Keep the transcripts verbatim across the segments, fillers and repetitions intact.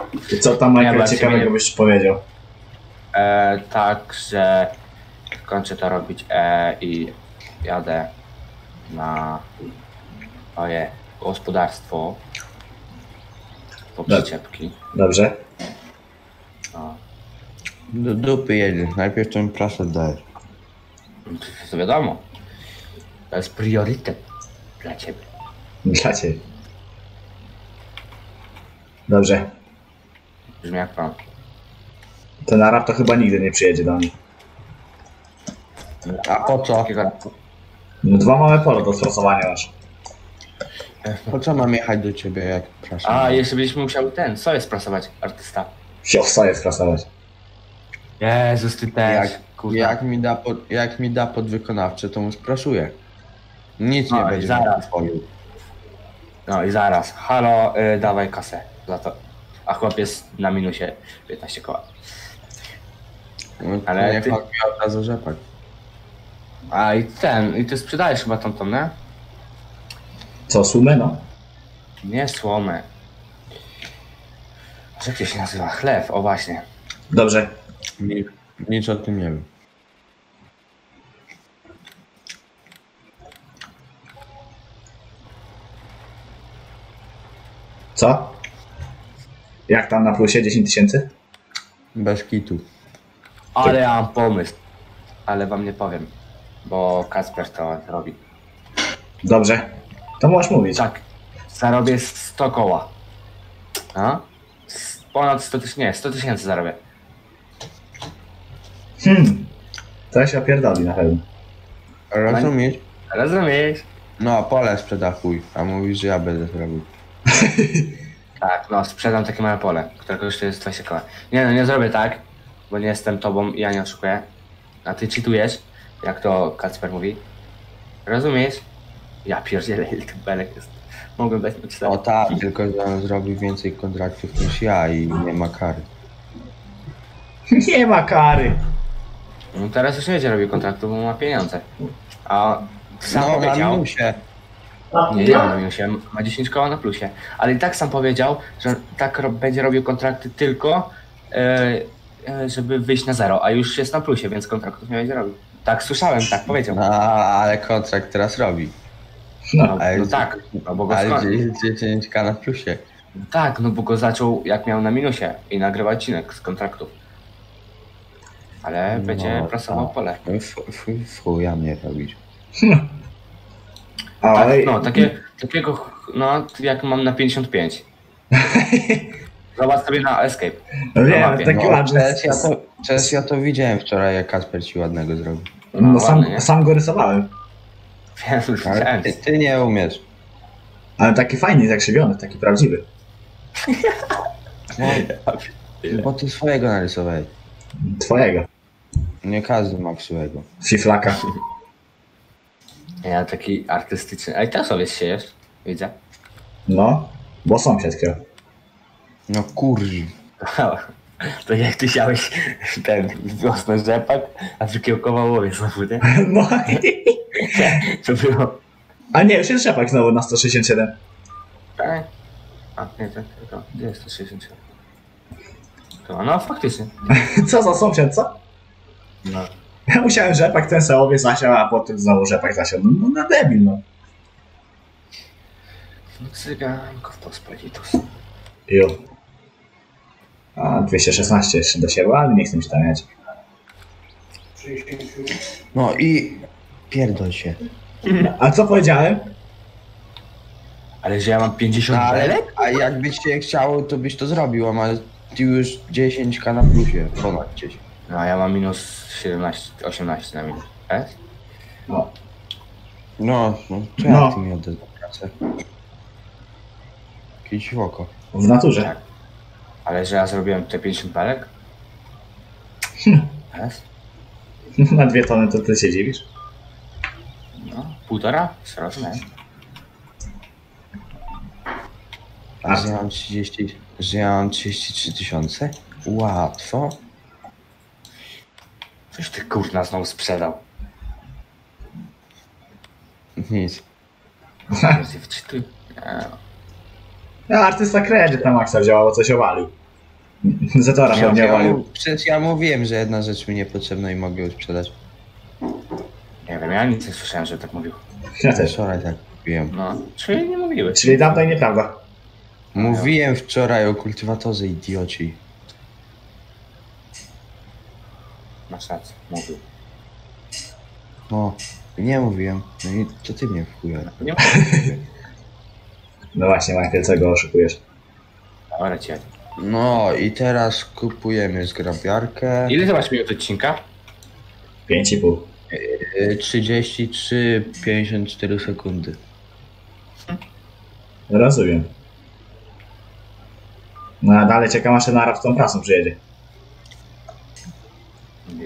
I co tam Michael Ja ciekawego byś powiedział? E, tak, że kończę to robić e, i jadę na moje gospodarstwo po przyczepki. Dobrze. No. Do dupy jedziesz, najpierw ten prasę dajesz. To wiadomo. To jest priorytet dla ciebie. Dla ciebie. Dobrze. Brzmi jak plan. Ten Arab to chyba nigdy nie przyjedzie do mnie. A po co? Takiego... No, dwa małe pole do sforsowania masz. Po co mam jechać do ciebie, jak prasa? A, jeszcze byśmy musiały ten, co jest prasować, artysta. Siosa jest prasować. Jezus, ty też, Jak, kurwa. jak, mi da pod, jak mi da podwykonawcze, to mu sprasuję. Nic nie No i będzie zaraz. twoim. No i zaraz, halo, y, dawaj kasę za to. A chłop jest na minusie piętnaście koła. No, Ale ale niech ty- on mi od razu rzepak. A i ten, i ty sprzedajesz chyba tą tą, nie? Co, sumę, no? Nie słomę. Jak to się nazywa? Chlew, o właśnie. Dobrze. Nic, nic o tym nie wiem. Co? Jak tam na plusie? dziesięć tysięcy? Bez kitu. Ale ja mam pomysł. Ale wam nie powiem. Bo Kacper to robi. Dobrze. To możesz mówić. Tak. Zarobię sto koła. A? S- Ponad sto tysięcy, nie, sto tysięcy zarobię. Hmm. To się opierdoli na pewno. Rozumiesz? Rozumiesz? No, pole sprzedachuj, a mówisz, że ja będę zrobił. Tak, no sprzedam takie małe pole, które kosztuje dwadzieścia koła. Nie no, nie zrobię tak, bo nie jestem tobą i ja nie oszukuję. A ty cheatujesz, jak to Kacper mówi. Rozumiesz? Ja pierdzielę, ile ten belek jest. Mogę dać na cztery. O tak, tylko że on zrobi więcej kontraktów niż ja i nie ma kary. Nie ma kary. No teraz już nie będzie robił kontraktu, bo ma pieniądze. A sam No, na powiedział... minusie. Nie, nie ma na minusie, ma dziesięć koła na plusie. Ale i tak sam powiedział, że tak ro będzie robił kontrakty tylko, e, e, żeby wyjść na zero, a już jest na plusie, więc kontraktów nie będzie robił. Tak słyszałem, tak powiedział. No, ale kontrakt teraz robi. No. No, ale- no tak, no bo go Ale skąd? dziesięć ka na plusie. Tak, no bo go zaczął jak miał na minusie i nagrywa odcinek z kontraktów. Ale No, będzie prasował tak. pole. Fu, ja mnie robić. Tak, Ale... no, takie, takiego, ch- no, jak mam na pięćdziesiąt pięć. Zobacz sobie na Escape. No na wiem, mapie. taki No, ładny. przecież ja, to, przecież ja to widziałem wczoraj, jak Kasper ci ładnego zrobił. No, sam, ładny, nie? sam go rysowałem. Wiem, Ale widziałem. ty, ty nie umiesz. Ale taki fajny, zakrzywiony, taki prawdziwy. No, bo ty swojego narysowałeś. Twojego. Nie każdy ma swojego. Fiflaka. Ja taki artystyczny. A i też sobie siejesz, widzę. No, bo sąsiad chciał. No kurzi. To jak ty siałeś ten wiosny rzepak, a wykiełkował łowie znowu, nie? No. To było. A nie, już jest rzepak znowu na sto sześćdziesiąt siedem. Tak? A nie, tak, tylko. Gdzie jest to sześćdziesiąt siedem? To, no faktycznie. Co za sąsiad, co? No. Ja musiałem rzepak ten sobie zasiał, a potem znowu rzepak zasiał. No, no na debil, no. No cyganko w pospolitus. Jo. A dwieście szesnaście jeszcze do siebie, ale nie chcę mi się tam jechać. No i pierdol się. A co powiedziałem? Ale że ja mam pięćdziesiąt No, ale, belek? a jakbyś cię chciało, to byś to zrobił, a masz ty już dziesięć ka na plusie, ponad dziesięć. No a ja mam minus siedemnaście, osiemnaście na minus. E? No. No, no to No. jak ty mi oddasz pracę? Kiedyś w oko. W naturze. Tak. Ale że ja zrobiłem te pięćdziesiąt belek? Jest? Na dwie tony to ty się dziwisz? No, półtora? Zrozumiałem. A, Że ja mam trzydzieści, że ja mam trzydzieści trzy tysiące? Łatwo. Coś ty kurna znowu sprzedał. Nic. Ja się wczytuj. Nie. a artysta kredyt na maksa wziął, bo coś owalił. Zetora Nie, pewnie ja walił. Przecież ja mówiłem, że jedna rzecz mi niepotrzebna i mogę ją sprzedać. Nie wiem, ja nic nie słyszałem, że tak mówił. Ja też. Wczoraj tak mówiłem. No, czyli nie mówiłeś. Czyli dawno i nieprawda. Mówiłem wczoraj o kultywatorze, idioci. Masz rację, mówił. No, nie mówiłem. No i co ty mnie wchujesz? Nie mówił. No właśnie, Michael, co go oszukujesz? Dobra, cię. No i teraz kupujemy zgrabiarkę. Ile ty masz minut odcinka? Pięć i pół. Y, trzydzieści trzy pięćdziesiąt cztery sekundy. Rozumiem. No a dalej czekam, aż ten Arab z tą prasą przyjedzie. Nie.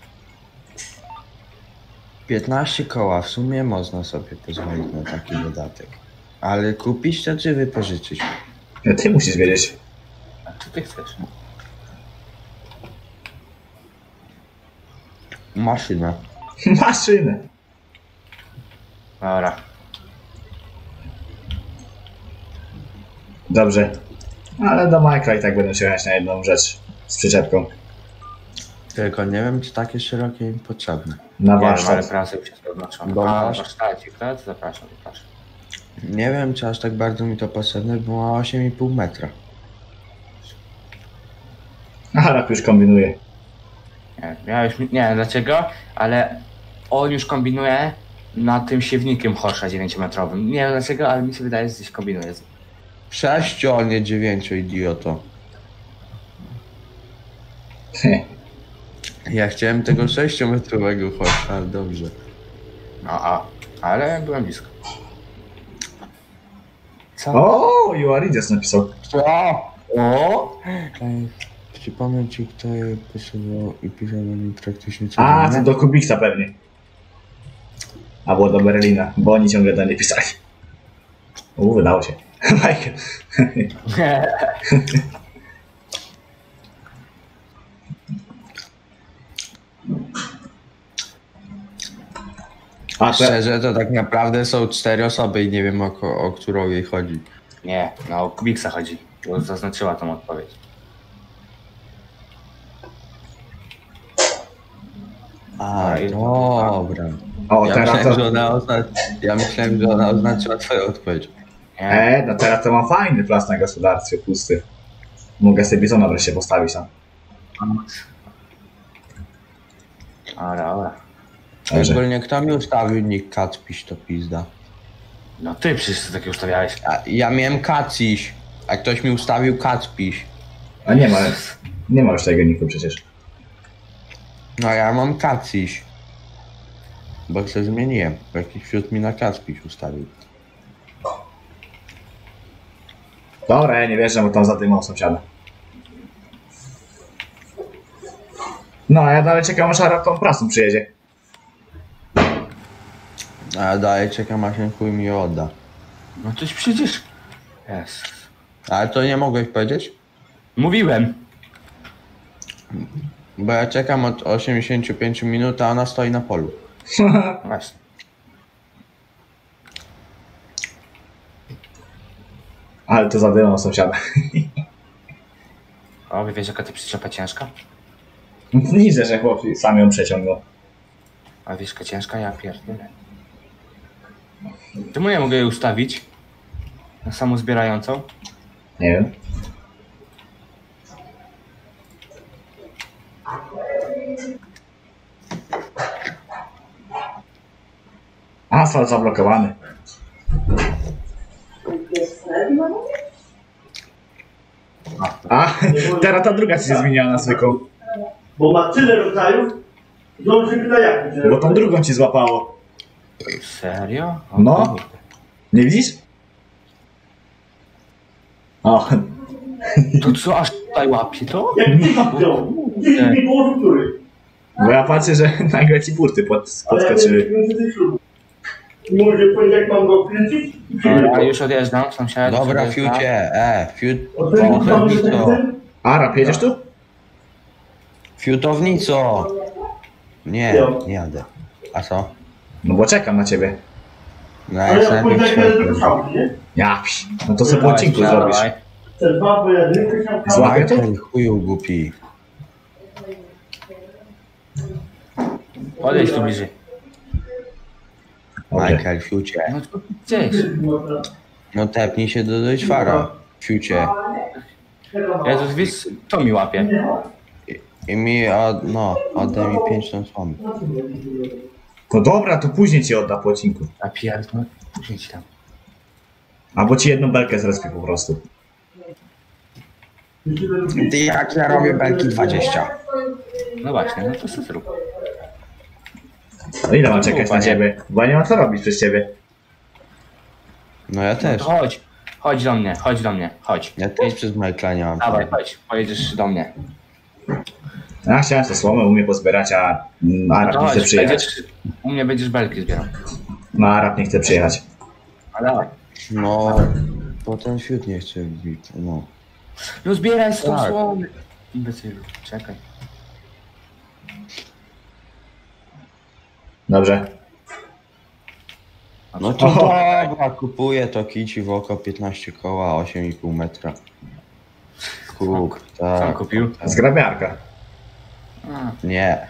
piętnaście koła, w sumie można sobie pozwolić na taki dodatek. Ale kupić to czy wypożyczyć? No, ty musisz wiedzieć. A co ty chcesz? Maszyna. Maszynę. Dobra. Dobrze. Ale do Michaela i tak będę się jechać na jedną rzecz z przyczepką. Tylko nie wiem, czy takie szerokie im potrzebne. Na Nie wiem, ale warsztat. prasy już jest oznaczone. Bo A, masz- warsztacik, tak? Zapraszam, zapraszam. Nie wiem, czy aż tak bardzo mi to potrzebne, bo ma osiem i pół metra. Arab już kombinuje. Nie, ja już, nie wiem dlaczego, ale on już kombinuje nad tym siewnikiem Horsza dziewięciometrowym. Nie wiem dlaczego, ale mi się wydaje, że gdzieś kombinuje. Sześciu, a nie dziewięciu, idioto. Ja chciałem tego sześciometrowego choć, ale dobrze. No a, ale byłem blisko. Co? O, you are idiot napisał. Co? O! Ej, przypomnę ci, kto je pisywał i pisał do mnie praktycznie A, to codziennie. do Kubiksa pewnie. Albo do Berlina, bo oni ciągle do nie pisali. U, wydało się. Michael. A, te, Szczerze, to tak naprawdę są cztery osoby i nie wiem, o, ko- o którą jej chodzi. Nie, no o Kubiksa chodzi. Bo zaznaczyła tą odpowiedź. A, A, i- dobra. o, Ja teraz myślałem, że to... ona, ozna... ja myślałem, że ona oznaczyła twoją odpowiedź. Nie? E, no teraz to mam fajny plac na gospodarstwie, pusty. Mogę sobie bizona wreszcie postawić tam. Dobra, dobra. Dobrze. Ogólnie kto mi ustawił nick Kacpiś, to pizda. No ty przecież takie ustawiałeś. A, ja miałem Kaciś, a ktoś mi ustawił Kacpiś. A nie ma, nie ma już tego niku przecież. No ja mam Kaciś. Bo się zmieniłem, bo jakiś wśród mi na Kacpiś ustawił. Dobra, ja nie wierzę, bo tam za dymą sąsiada. No, a ja dalej czekam, aż Arab tą prasą przyjedzie. A ja dalej czekam, aż ten chuj mi je odda. No toś przecież... Jezus. Ale to nie mogłeś powiedzieć? Mówiłem. Bo ja czekam od osiemdziesięciu pięciu minut, a ona stoi na polu. Właśnie. Ale to za dymą sąsiada. O, wiesz jaka to przyczepa ciężka? Widzę, że chłop sam ją przeciągnął. A wiesz jaka ciężka? Ja pierdolę. Czemu ja mogę jej ustawić? Na samozbierającą? Nie wiem. Asfalt zablokowany. A, teraz ta druga ci się zmieniła na zwykłą. Bo ma tyle rodzajów, że on się pyta jak. Bo tą drugą ci złapało. Serio? O, No. kurde. Nie widzisz? O, To co, aż tutaj łapie to? Jak ty tam wziął? Gdzieś mi położył który. bo ja patrzę, że nagle ci burty pod, Ale ja podskoczyły. nie wiem, ślubu. I mówię, że w poniedziałek mam go wkręcić i Dobra, przyjdę. już odjeżdżam, sąsiad. już Dobra, odjeżdżam. fiucie, e, fiut... Odkręcić tam, Arab, jedziesz tu? Fiutownico! Nie, nie jadę. A co? No bo czekam na ciebie. No ale ja ja w sobie poniedziałek będę nie do szałki, nie? Ja psi. No to sobie po Dawaj, odcinku sąsiad, zrobisz. dawaj. Te dwa pojedynki się Złapię to? Michael, chuju głupi. Podejdź tu bliżej. Dobrze. Michael, fiucie. No to gdzieś. No tepnij się do Deutschfara. Fiucie. Jezus, wiesz, to mi łapie. I mi, od, no, oddaj mi pięć ton słomy. No dobra, to później ci odda po odcinku. A pierdol, później ci tam. Albo ci jedną belkę zrespię po prostu. Ty jak ja robię belki dwadzieścia. No właśnie, no to co zrób. No ile mam czekać na Panie. ciebie? Bo ja nie mam co robić przez ciebie. No ja No też. to chodź, chodź do mnie, chodź do mnie, chodź. Ja też przez Michaela nie mam. Dawaj, chodź, pojedziesz do mnie. Ja chciałem to słomę u mnie pozbierać, a mm, Arab No nie chce chodź, przyjechać. będziesz, u mnie będziesz belki zbierał. No Arab nie chce przyjechać. A dawaj. No, bo ten fiut nie chce bić. No. No zbieraj sto Tak. słomy. Imbecylu, czekaj. Dobrze. No to O. dobra, kupuję to kici w oko piętnaście koła, osiem i pół metra. Kup, Sam tak. kupił? Zgrabiarka. A, Nie.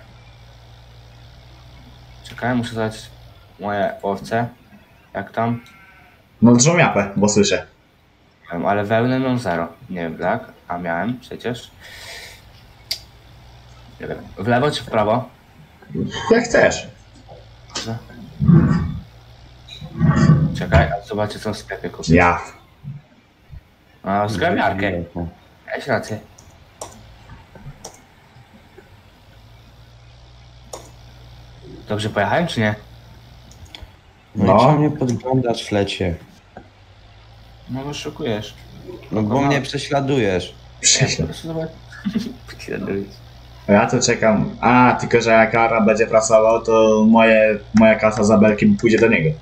czekaj, muszę dać moje owce. Jak tam? No drżą miapę, bo słyszę. Wiem, ale wełnę mam zero. Nie wiem jak, a miałem przecież. Nie wiem. W lewo czy w prawo? Jak chcesz. Dobrze. Czekaj, a zobaczę co w sklepie kupić. Ja. A, zgrabiarkę. Miałeś rację. Dobrze pojechałem czy nie? No, No. i czemu mnie podglądasz w flecie? No bo szukujesz. No bo Kogo? mnie prześladujesz. Po Prześlad. prostu zobacz. Prześladujesz. Ja to czekam. A, tylko że jak Arab będzie pracował, to moje, moja kasa za belki pójdzie do niego.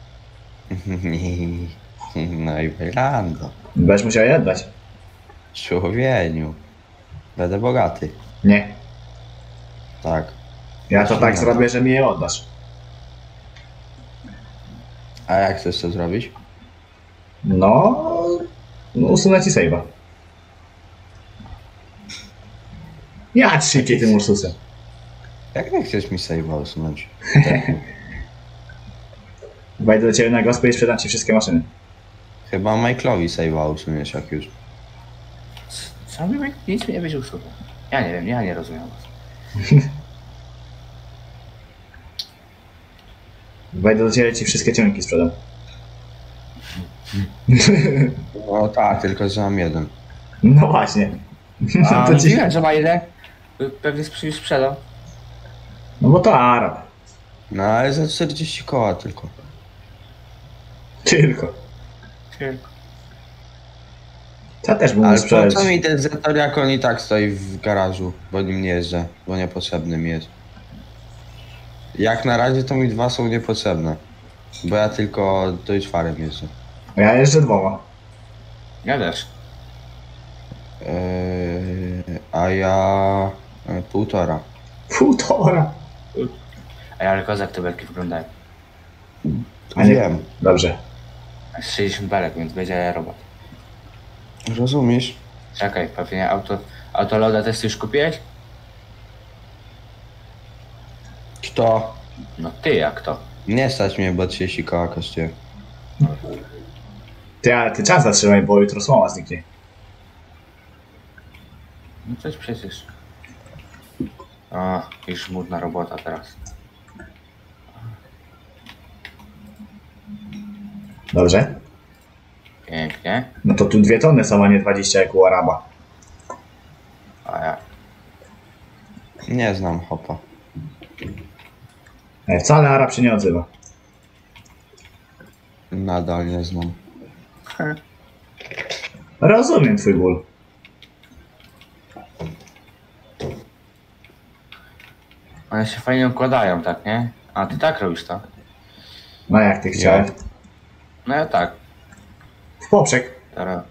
No i bailando. Będziesz musiał je oddać. Człowieniu. Będę bogaty. Nie. Tak. Ja to tak zrobię, że mi je oddasz. A jak chcesz to zrobić? No... no usunę ci save'a. Ja szybciej tym Ursusem. Jak nie chcesz mi save'a usunąć? Wejdę do ciebie na gospę i sprzedam ci wszystkie maszyny. Chyba Michaelowi save'a usuniesz jak już. Co mi nic mi nie będzie usługu. Ja nie wiem, ja nie rozumiem was. Wejdę do ciebie i ci wszystkie ciągniki sprzedam. No tak, tylko że mam jeden. No właśnie. A to ci... mówiłem, że ma jeden. Pewnie już sprzedał. No bo to Arab. No ale za czterdzieści koła tylko. Tylko. Tylko. Ja też bym mógł Ale po sprzedać. co mi ten Zetor, jak on i tak stoi w garażu, bo nim nie jeżdżę, bo niepotrzebny mi jest. Jak na razie to mi dwa są niepotrzebne. Bo ja tylko Deutschfarem jeżdżę. Ja jeżdżę dwoma. Ja też. Eee, a ja e, półtora. Półtora. A ja ale kozak te belki wyglądają. A nie- Wiem. Dobrze. Jest sześćdziesiąt belek, więc będzie robot. Rozumiesz? Czekaj, pewnie auto... Autoloda też już kupiłeś? Kto? No ty jak to? Nie stać mnie, bo trzydzieści koła kosztuje. Ty, ale ty czas zatrzymaj, bo jutro słoma zniknie. No coś przecież. A, już żmudna robota teraz. Dobrze? Pięknie. No to tu dwie tony są, a nie dwadzieścia jak u Araba. A ja... Nie znam hopa. E, wcale Arab się nie odzywa. Nadal nie znam. Rozumiem twój ból. One się fajnie układają, tak, nie? A ty tak robisz to? No jak ty chciałeś? No ja tak. W poprzek. Teraz...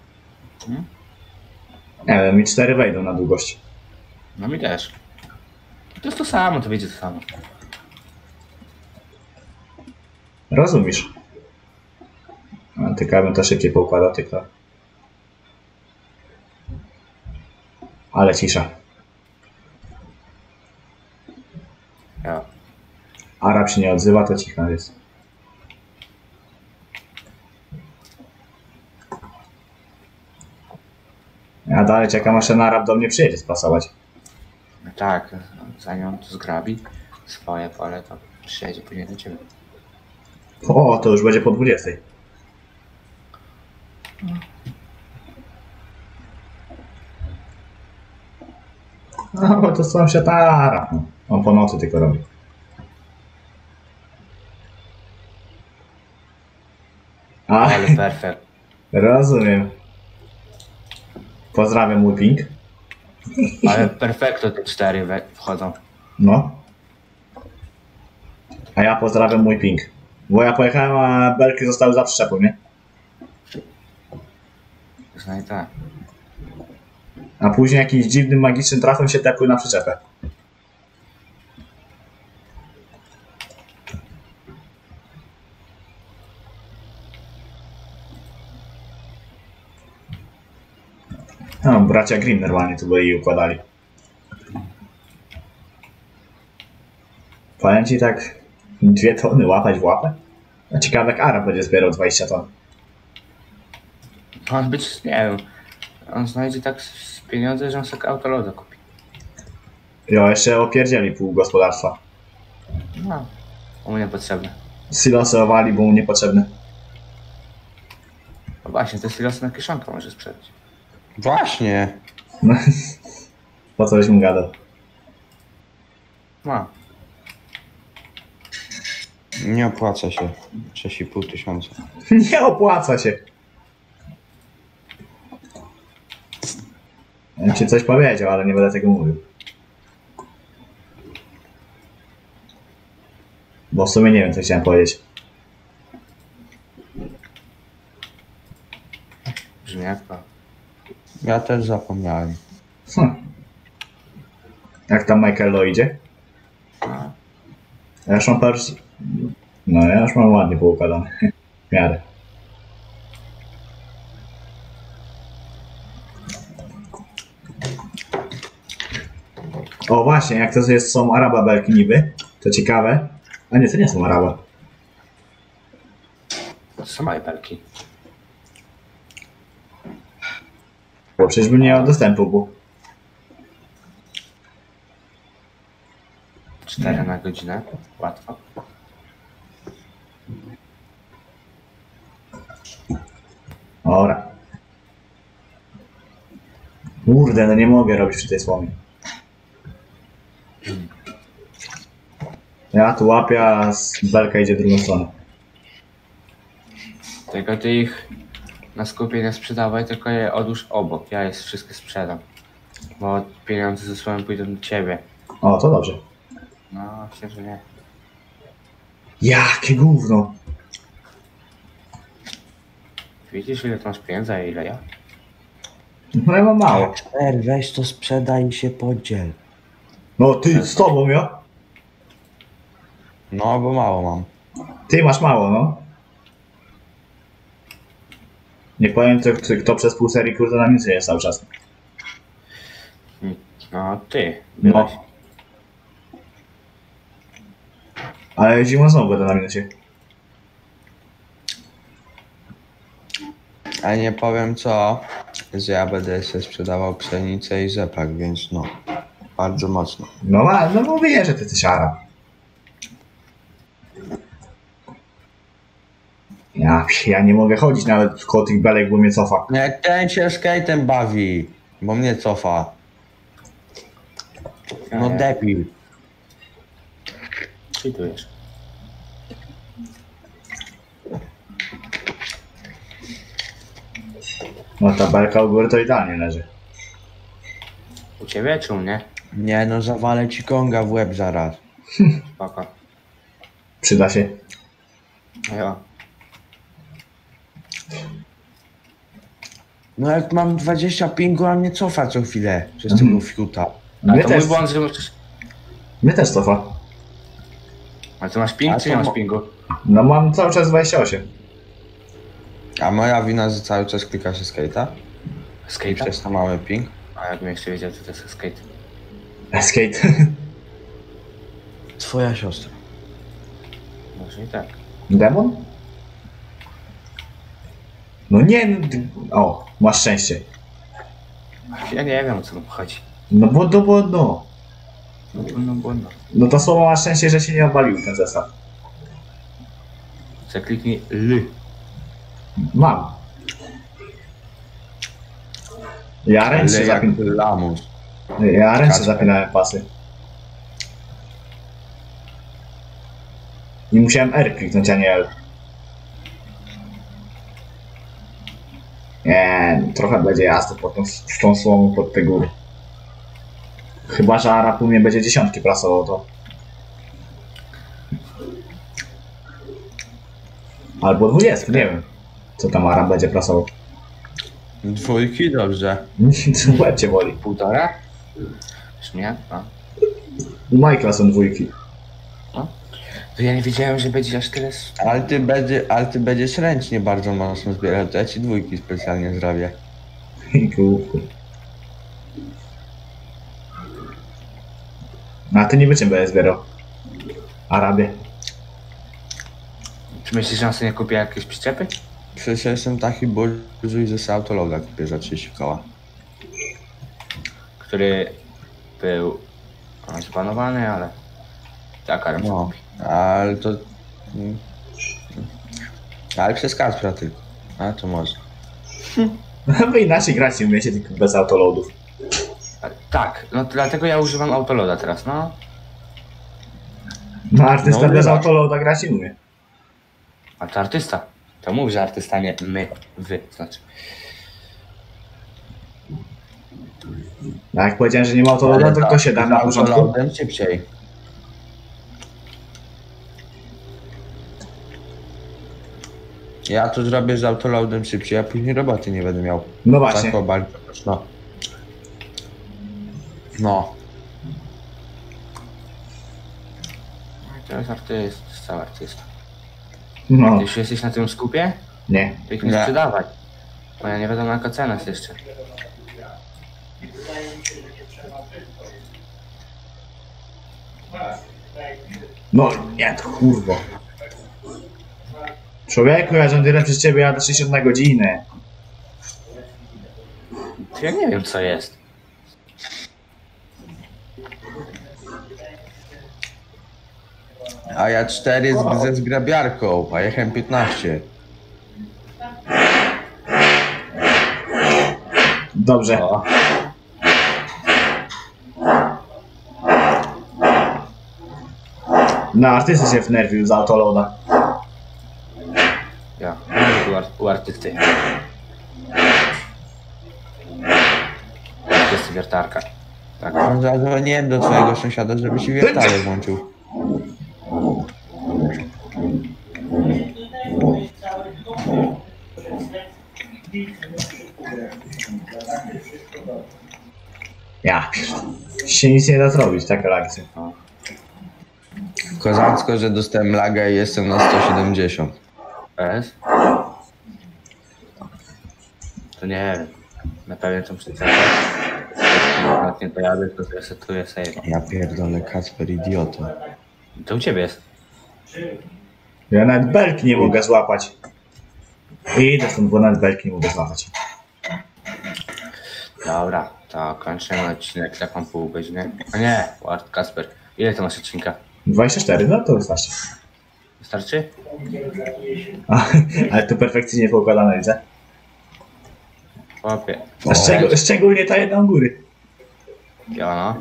Nie wiem, mi cztery wejdą na długość. No mi też. To jest to samo, to wyjdzie to samo. Rozumiesz? A tylko ja bym to szybciej poukładał, tylko... Ale cisza. Ja. Arab się nie odzywa, to cicha jest. Ja dalej czekam, aż ten Arab do mnie przyjedzie spasować. No tak, zanim to zgrabi swoje pole, to przyjedzie później do ciebie. O, to już będzie po dwudziestej. No, bo to sąsiad Arab. No. On po nocy tylko robi. A, Ale perfekt. rozumiem. Pozdrawiam mój ping. Ale perfekto te cztery we- wchodzą. No. A ja pozdrawiam mój ping. Bo ja pojechałem, a belki zostały za przyczepą, nie? No i tak. A później jakimś dziwnym, magicznym trafem się tepły na przyczepę. No, bracia Green normalnie tu byli i układali. Powiem ci tak, dwie tony łapać w łapę? No ciekawe, jak Arab będzie zbierał dwadzieścia ton. On być, nie wiem, on znajdzie tak z pieniądze, że on sobie autoloda kupi. Jo, jeszcze opierdzieli pół gospodarstwa. No, mu niepotrzebne. Silosy owali, bo mu niepotrzebne. No właśnie, te silosy na kieszonkę może sprzedać. Właśnie. No, po coś mu gadał. No, Nie opłaca się. sześć i pół tysiąca. Nie opłaca się. Ja bym ci coś powiedział, ale nie będę tego mówił. Bo w sumie nie wiem, co chciałem powiedzieć. brzmi jak to. Ja też zapomniałem. Hm. Jak tam Michaelo idzie? No, Ja już mam pers... No ja już mam ładnie poukładane. W miarę. O właśnie, jak to jest, są Araba belki niby, to ciekawe. A nie, to nie są Araba. to są małe belki. Bo przecież bym nie miał dostępu, bo... cztery na godzinę, łatwo. Ora. Kurde, no nie mogę robić przy tej słomie. Ja tu łapię, a z belka idzie w drugą stronę. Tylko ty ich na skupie nie sprzedawaj, tylko je odłóż obok. Ja je wszystkie sprzedam. Bo pieniądze ze sobą pójdą do ciebie. O, to dobrze. No, myślę, że nie. Jakie gówno. Widzisz, ile ty masz pieniędzy, a ile ja? No ja mam mało. Er, weź to sprzedaj i się podziel. No ty, z tobą ja? No, bo mało mam. Ty masz mało, no. Nie powiem, kto, kto przez pół serii kurde na minusie jest cały czas. No, ty. No. Byłeś. Ale zimą znowu będę na minusie. A nie powiem co, że ja będę sobie sprzedawał pszenicę i rzepak, więc no, bardzo mocno. No, ma- no mówię, że ty jesteś Arab. Ja, ja nie mogę chodzić nawet koło tych belek, bo mnie cofa. Jak ten się skatem bawi, bo mnie cofa. No Ja, ja. debil. Cheatujesz. No ta belka u góry to idealnie leży. U ciebie czy u mnie? Nie no, zawalę ci konga w łeb zaraz. Spoko. Przyda się. No jo. No jak mam dwadzieścia pingu, a mnie cofa co chwilę przez tego fiuta. Mnie Ale to też, mój błąd, że musisz... mnie też cofa. Ale ty masz ping, A czy nie to masz mo- pingu? No mam cały czas dwadzieścia osiem. A moja wina, że cały czas klika się skate'a i Skate'a? przez to mały ping. A jakbym jeszcze wiedział, co to jest skate. Skate. Twoja siostra. Może i tak. Demon? No nie, no, ty- o, masz szczęście. Ja nie wiem, o co mu chodzi. No bo, no bo, no. No, no, no, no. No to słowo masz szczęście, że się nie obalił ten zestaw. Zakliknij L. Mam. Ja ręcznie, Ale jak zapin... lamus. ja ręcznie Kacper. zapinałem pasy. I musiałem R kliknąć, a nie L. Nie, trochę będzie jazdy pod tą, z tą słomą pod te góry. Chyba, że Arab u mnie będzie dziesiątki prasował, to... Albo dwudziestki, nie wiem. Co tam Arab będzie prasował. Dwójki, dobrze. Łeb cię boli. Półtora? Już nie? A. U Michaela są dwójki. To ja nie wiedziałem, że będzie aż tyle... s- Ale ty, będzie, ale ty będziesz ręcznie bardzo mocno zbierać, to ja ci dwójki specjalnie zrobię. Głupku. A ty niby czym będziesz zbierał? Arabie. Czy myślisz, że on sobie nie kupi jakieś przyczepy? Przecież ja jestem taki burżuj, że sobie autologa kupię za trzydzieści koła. Który był no, zbanowany, ale... Tak, ale No, ale to... mm, Ale przez Kacpra tylko. A to może. Wy inaczej grać nie umiecie, tylko bez autoloadów. Tak, no dlatego ja używam autoloada teraz, no. No artysta No, bez nie. autoloada grać nie umie. A to artysta. To mów, że artysta, nie my, wy, znaczy. A jak powiedziałem, że nie ma autoloada, to kto się da na początku? Autoloadem szybciej. Ja to zrobię z autoloadem szybciej, a później roboty nie będę miał. No właśnie. Tak, o, bardzo no. No. To jest artysta, to jest cały artysta. No, Ty już jesteś na tym skupie, nie. to ich nie Nie. sprzedawaj. Bo ja nie wiadomo jaka cena jest jeszcze. No, nie, to kurwo. Człowieku, ja rządzę przez ciebie, jadę sześćdziesiąt na godzinę. To ja nie wiem co jest. A ja cztery z, ze zgrabiarką, a jechałem piętnaście. Dobrze. O, No, artysta się wnerwił z autoloada. ja, nawet u, ar u artysty. Artysty wiertarka. Tak. Zadzwoniłem do twojego sąsiada, żeby ci wiertarę włączył. Ja pierdolę. Się nic nie da zrobić, taka akcja. Kozacko, że dostałem lagę i jestem na sto siedemdziesiąt. S? To nie wiem. Naprawię tą przyczepę. Jak nie dojadę, to zresetuję save. Ja pierdolę, Kacper, idioto. To u ciebie jest. Ja nawet belki nie mogę złapać. Idę stąd, bo nawet belki nie mogę złapać. Dobra, to kończymy odcinek taką pół godziny. A nie, Ward Kasper. Ile to masz odcinka? dwadzieścia cztery, no to wystarczy. Wystarczy? A, ale to perfekcyjnie poukładane, widzę. Chłopie. A szczeg- szczególnie ta jedna u góry. Ja no.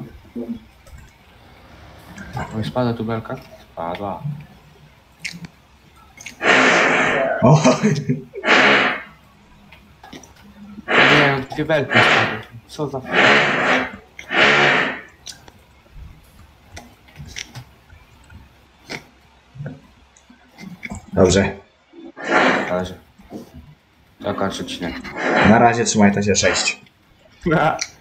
Oj, spada tu belka? Spadła. O, Nie, dwie belki spadły. Co za... dobrze. Zależy. To kończy odcinek. Na razie trzymajcie się, sześć. Na.